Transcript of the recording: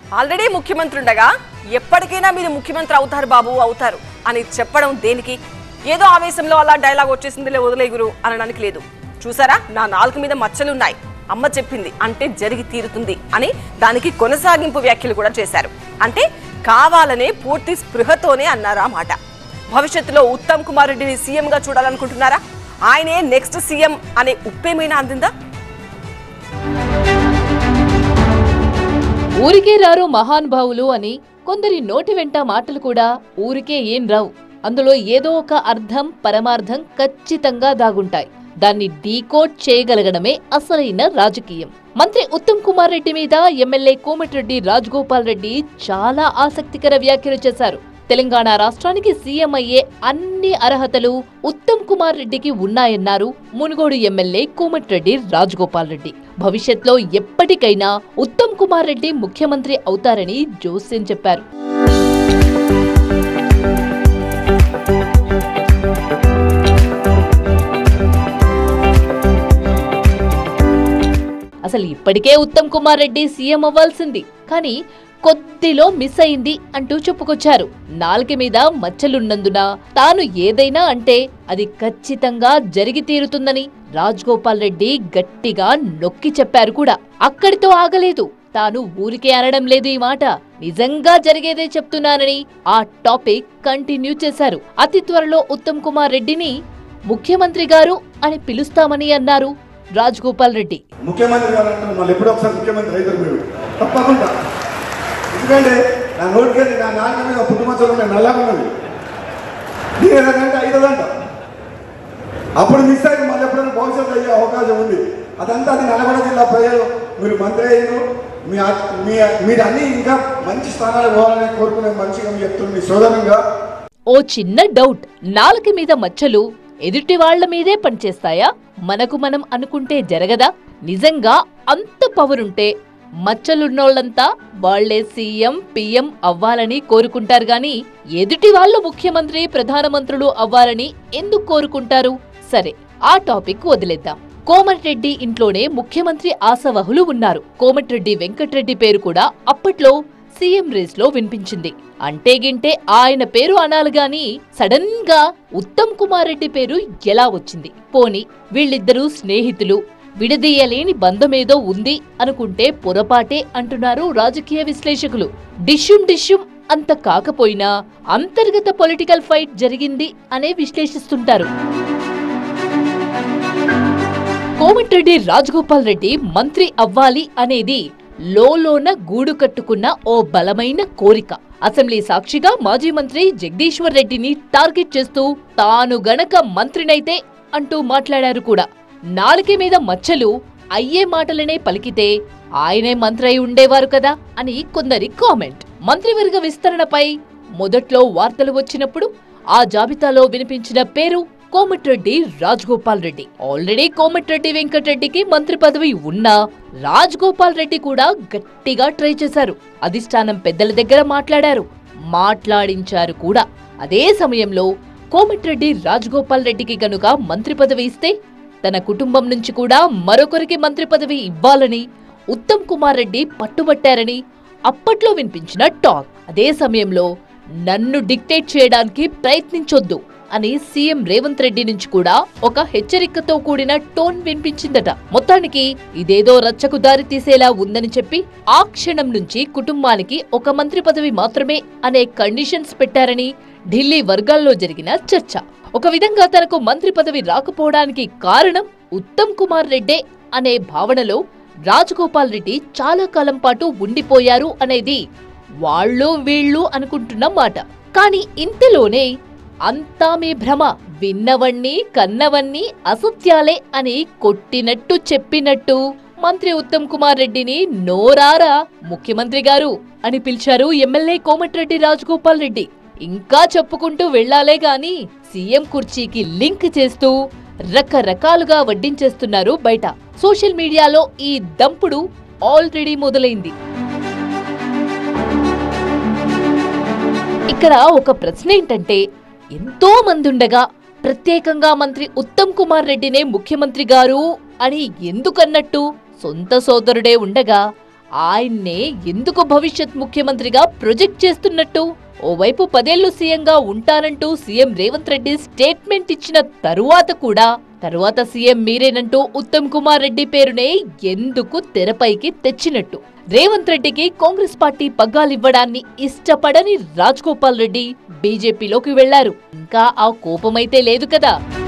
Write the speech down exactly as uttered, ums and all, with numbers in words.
Already ముఖ్యమంత్రి ఉండగా ఎప్పటికైనా మీరు ముఖ్యమంత్రి అవుతారు బాబు అవుతారు అని చెప్పడం దేనికి? ఏదో ఆవేశంలో అలా డైలాగ్ వచ్చేసిందిలే వదిలే గురు అనడానికి లేదు. చూసారా, నా నాలుగు మీద మచ్చలున్నాయి, అమ్మ చెప్పింది అంటే జరిగి తీరుతుంది అని దానికి కొనసాగింపు వ్యాఖ్యలు కూడా చేశారు. అంటే కావాలనే పూర్తి స్పృహతోనే అన్నారా మాట. భవిష్యత్తులో ఉత్తమ్ కుమార్ రెడ్డిని సీఎంగా చూడాలనుకుంటున్నారా? ఆయనే నెక్స్ట్ సీఎం అనే ఉప్పేమైనా అందిందా? ఊరికే రారు మహానుభావులు అని కొందరి నోటి వెంట మాటలు కూడా ఊరికే ఏం రావు. అందులో ఏదో ఒక అర్థం పరమార్థం ఖచ్చితంగా దాగుంటాయి. దాన్ని డీకోడ్ చేయగలగడమే అసలైన రాజకీయం. మంత్రి ఉత్తమ్ కుమార్ రెడ్డి మీద ఎమ్మెల్యే కోమటిరెడ్డి రాజగోపాల్ రెడ్డి చాలా ఆసక్తికర వ్యాఖ్యలు చేశారు. తెలంగాణ రాష్ట్రానికి సీఎం అయ్యే అన్ని అర్హతలు ఉత్తమ్ కుమార్ రెడ్డికి ఉన్నాయన్నారు మునుగోడు ఎమ్మెల్యే కోమటిరెడ్డి రాజగోపాల్ రెడ్డి. భవిష్యత్తులో ఎప్పటికైనా ఉత్తమ్ కుమార్ రెడ్డి ముఖ్యమంత్రి అవుతారని జోస్యం చెప్పారు. అసలు ఇప్పటికే ఉత్తమ్ కుమార్ రెడ్డి సీఎం అవ్వాల్సింది, కానీ కొద్దిలో మిస్ అయింది అంటూ చెప్పుకొచ్చారు. నాలుక మీద మచ్చలున్నందున తాను ఏదైనా అంటే అది ఖచ్చితంగా జరిగి తీరుతుందని రాజగోపాల్ రెడ్డి గట్టిగా నొక్కి చెప్పారు కూడా. అక్కడితో ఆగలేదు, తాను ఊరికే అనడం లేదు, ఈ మాట నిజంగా జరిగేదే చెప్తున్నానని ఆ టాపిక్ కంటిన్యూ చేశారు. అతి త్వరలో ఉత్తమ్ కుమార్ రెడ్డిని ముఖ్యమంత్రి గారు అని పిలుస్తామని అన్నారు రాజగోపాల్ రెడ్డి. ముఖ్యమంత్రి గారు అంటే మళ్ళీ ఎప్పుడో ఒకసారి ముఖ్యమంత్రి అవుతారు మీరు తప్పకుండా. ఎందుకంటే నా నోటికి నా నాన్న మీద పుట్టుమచ్చలు ఉన్నాయి, నల్లగా ఉన్నది, దీని ఏదంటే అవుతుందంట. అప్పుడు మిస్ అయ్యి మళ్ళీ ఎప్పుడైనా భవిష్యత్తు అయ్యే అవకాశం ఉంది. అదంతా అది నల్గొండ జిల్లా ప్రజలు మీరు మంత్రి అయ్యారు, మీ మీరు అన్ని ఇంకా మంచి స్థానాలు పోవాలని కోరుకునే మంచిగా చెప్తుంది మీ సోదరంగా. ఓ చిన్న డౌట్, నాలుక మీద మచ్చలు ఎదుటి వాళ్ల మీదే పనిచేస్తాయా? మనకు మనం అనుకుంటే జరగదా? నిజంగా అంత పవరుంటే మచ్చలున్నోళ్లంతా వాళ్లే సీఎం పీఎం అవ్వాలని కోరుకుంటారు గాని ఎదుటి వాళ్ళు ముఖ్యమంత్రి ప్రధానమంత్రులు అవ్వాలని ఎందుకు కోరుకుంటారు? సరే, ఆ టాపిక్ వదిలేద్దాం. కోమటిరెడ్డి ఇంట్లోనే ముఖ్యమంత్రి ఆశావహులు ఉన్నారు. కోమటిరెడ్డి వెంకటరెడ్డి పేరు కూడా అప్పట్లో సీఎం రేస్ లో వినిపించింది. అంటే గింటే ఆయన పేరు అనాలి గాని సడన్ గా ఉత్తమ్ కుమార్ రెడ్డి పేరు ఎలా వచ్చింది? పోని వీళ్ళిద్దరూ స్నేహితులు, విడదీయలేని బంధమేదో ఉంది అనుకుంటే పొరపాటే అంటున్నారు రాజకీయ విశ్లేషకులు. డిష్యూమ్ డిష్యూమ్ అంత కాకపోయినా అంతర్గత పొలిటికల్ ఫైట్ జరిగింది అనే విశ్లేషిస్తుంటారు. కోమటిరెడ్డి రాజగోపాల్ రెడ్డి మంత్రి అవ్వాలి అనేది లోలోన గూడు కట్టుకున్న ఓ బలమైన కోరిక. అసెంబ్లీ సాక్షిగా మాజీ మంత్రి జగదీశ్వర్ రెడ్డిని టార్గెట్ చేస్తూ తాను గనక మంత్రినైతే అంటూ మాట్లాడారు కూడా. నాలుక మీద మచ్చలు అయ్యే మాటలనే పలికితే ఆయనే మంత్రి అయి ఉండేవారు కదా అని కొందరి కామెంట్. మంత్రివర్గ విస్తరణపై మొదట్లో వార్తలు వచ్చినప్పుడు ఆ జాబితాలో వినిపించిన పేరు కోమటిరెడ్డి రాజగోపాల్ రెడ్డి. ఆల్రెడీ కోమటిరెడ్డి వెంకటరెడ్డికి మంత్రి పదవి ఉన్నా రాజగోపాల్ రెడ్డి కూడా గట్టిగా ట్రై చేశారు. అధిష్టానం పెద్దల దగ్గర మాట్లాడారు, మాట్లాడించారు కూడా. అదే సమయంలో కోమటిరెడ్డి రాజగోపాల్ రెడ్డికి గనుక మంత్రి పదవి ఇస్తే తన కుటుంబం నుంచి కూడా మరొకరికి మంత్రి పదవి ఇవ్వాలని ఉత్తమ్ కుమార్ రెడ్డి పట్టుబట్టారని అప్పట్లో వినిపించిన టాక్. అదే సమయంలో నన్ను డిక్టేట్ చేయడానికి ప్రయత్నించొద్దు అని సీఎం రేవంత్ రెడ్డి నుంచి కూడా ఒక హెచ్చరికతో కూడిన టోన్ వినిపించిందట. మొత్తానికి ఇదేదో రచ్చకు దారి తీసేలా ఉందని చెప్పి ఆ క్షణం నుంచి కుటుంబానికి ఒక మంత్రి పదవి మాత్రమే అనే కండిషన్స్ పెట్టారని ఢిల్లీ వర్గాల్లో జరిగిన చర్చ. ఒక విధంగా తనకు మంత్రి పదవి రాకపోవడానికి కారణం ఉత్తమ్ కుమార్ రెడ్డే అనే భావనలో రాజగోపాల్ రెడ్డి చాలా కాలం పాటు ఉండిపోయారు అనేది వాళ్ళు వీళ్ళు అనుకుంటున్న మాట. కానీ ఇంతలోనే అంతా మీ భ్రమ, విన్నవన్నీ కన్నవన్నీ అసత్యాలే అని కొట్టినట్టు చెప్పినట్టు మంత్రి ఉత్తమ్ కుమార్ రెడ్డిని నోరారా ముఖ్యమంత్రి గారు అని పిలిచారు ఎమ్మెల్యే కోమటిరెడ్డి రాజగోపాల్ రెడ్డి. ఇంకా చెప్పుకుంటూ వెళ్లాలే గాని సీఎం కుర్చీకి లింక్ చేస్తూ రకరకాలుగా వడ్డించేస్తున్నారు బయట. సోషల్ మీడియాలో ఈ దంపుడు ఆల్రెడీ మొదలైంది. ఇక్కడ ఒక ప్రశ్న ఏంటంటే, ఎంతో మందుండగా ప్రత్యేకంగా మంత్రి ఉత్తమ్ కుమార్ రెడ్డినే ముఖ్యమంత్రి గారు అని ఎందుకన్నట్టు? సొంత సోదరుడే ఉండగా ఆయన్నే ఎందుకు భవిష్యత్ ముఖ్యమంత్రిగా ప్రొజెక్ట్ చేస్తున్నట్టు? ఓవైపు పదేళ్లు సీఎంగా ఉంటానంటూ సీఎం రేవంత్ రెడ్డి స్టేట్మెంట్ ఇచ్చిన తరువాత కూడా తరువాత సీఎం మీరేనంటూ ఉత్తమ్ కుమార్ రెడ్డి పేరునే ఎందుకు తెరపైకి తెచ్చినట్టు? రేవంత్ రెడ్డికి కాంగ్రెస్ పార్టీ పగ్గాలివ్వడాన్ని ఇష్టపడని రాజ్ గోపాల్ రెడ్డి బీజేపీలోకి వెళ్లారు. ఇంకా ఆ కోపమైతే లేదు కదా.